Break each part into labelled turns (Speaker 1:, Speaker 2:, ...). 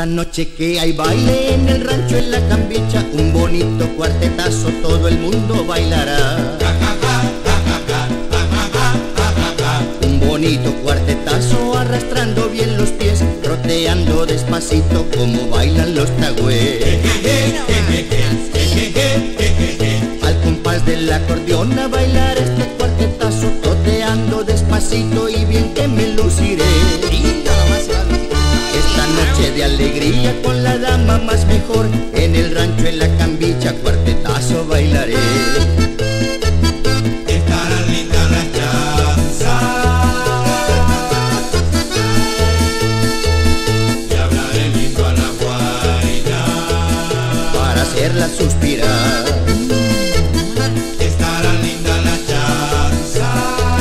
Speaker 1: Esta noche que hay baile en el rancho en la cambicha, un bonito cuartetazo todo el mundo bailará. Un bonito cuartetazo arrastrando bien los pies, roteando despacito como bailan los tagües. Al compás del acordeón a bailar este cuartetazo, roteando despacito y bien que me luciré. Esta noche de alegría con la dama más mejor, en el rancho en la cambicha cuartetazo bailaré.
Speaker 2: Estarán lindas las chanzas y hablaré lindo a la guaina
Speaker 1: para hacerla suspirar.
Speaker 2: Estarán lindas las chanzas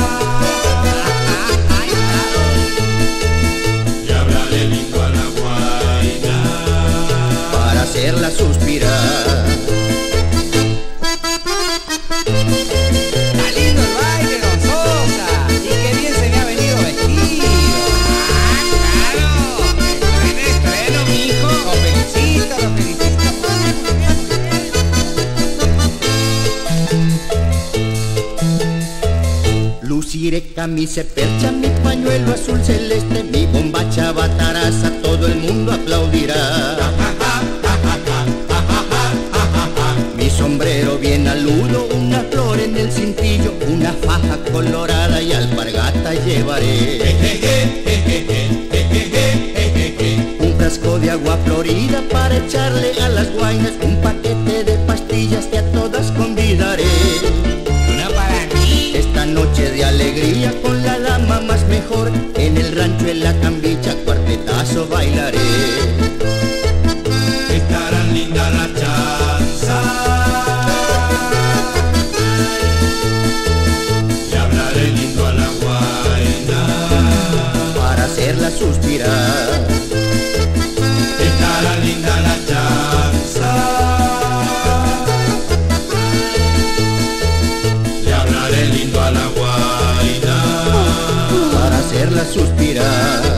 Speaker 2: y hablaré lindo a la guaina
Speaker 1: Para hacerla suspirar.
Speaker 3: Está lindo el baile, don Sosa, y qué bien se me ha venido vestido. Claro, estreno, mijo. Lo felicito, lo felicito.
Speaker 1: Luciré camisa percha, mi pañuelo azul celeste, mi bombacha bataraza, todo el mundo aplaudirá. Mi sombrero bien aludo, una flor en el cintillo, una faja colorada y alpargata llevaré. Un frasco de agua florida para echarle a las guainas, un paquete de pastillas que a todas convidaré.
Speaker 3: Una para mí.
Speaker 1: Esta noche de alegría con la dama más mejor, en el rancho en la cambicha cuartetazo bailaré.
Speaker 2: Estarán lindas las chanzas y hablaré lindo a la guaina
Speaker 1: Para hacerla suspirar.
Speaker 2: Estarán lindas las chanzas y hablaré lindo a la guaina
Speaker 1: Para hacerla suspirar.